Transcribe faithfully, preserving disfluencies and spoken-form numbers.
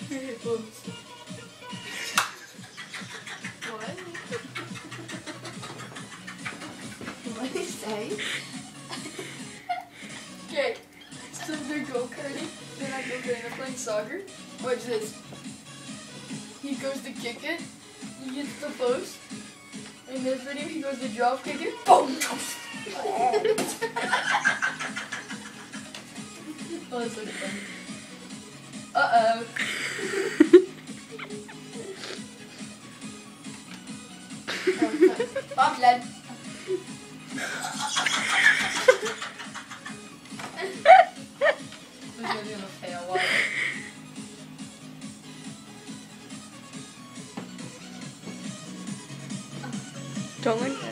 Oops. What? What did he say? Okay, so they're go-karting. They're not go-karting, they're playing soccer. Watch this. He goes to kick it. He hits the post. In this video, he goes to drop kick it. Boom! Oh, that's so funny. Uh-oh. Bobsled. This is gonna fail. Watch. Don't like that.